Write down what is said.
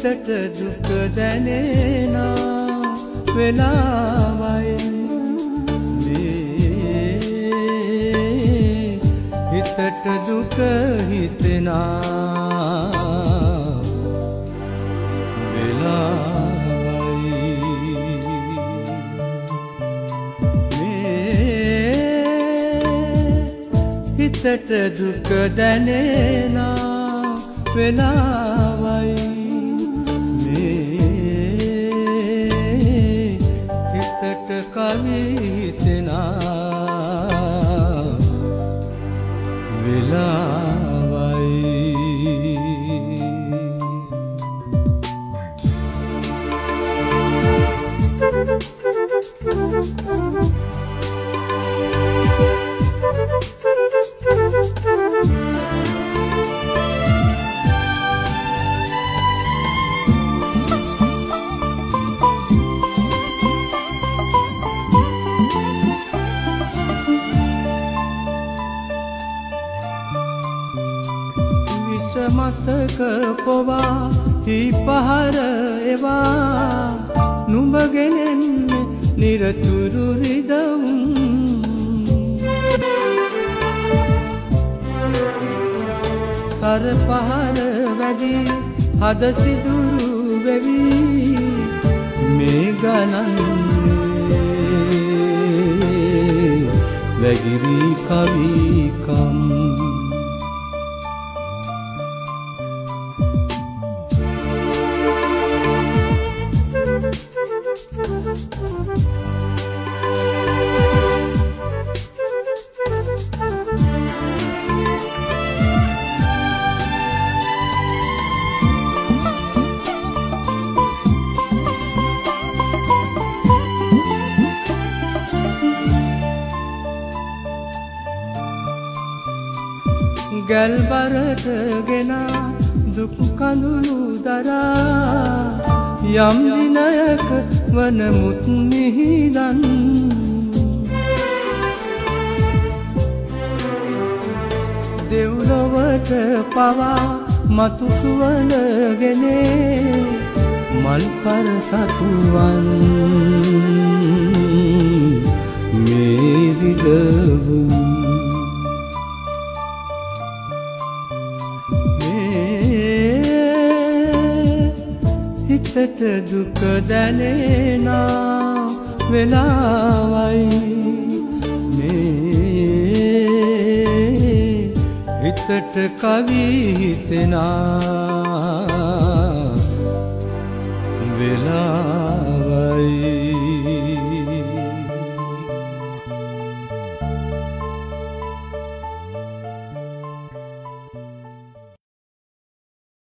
හිතට දුක දැනෙන වෙලාවයි මේ හිතට දුක හිතෙනා වෙලාවයි හිතට දුක දැනෙන වෙලාවයි මේ හිතට කවි හිතෙන වෙලාවයි මතක පොවා හිපහර එවා නුඹ ගෙනෙන්නේ නිරතුරු රිදවුම් සර පහර වැඩි හද සිදුරු වෙවි මේ ගණන්නේ වැගිරි කවිකම් ගැල්බරට ගෙන දුක් කඳුළු දරා යම් දිනයක වනමුත් මිහිදන් දෙව්ලොවට පවා මතු සුවඳගෙනේ මල් පර සතුවන් මේ රිදවුම් හිතට දුක දැනෙන වෙලාවයි මේ හිතට කවි හිතෙන වෙලාවයි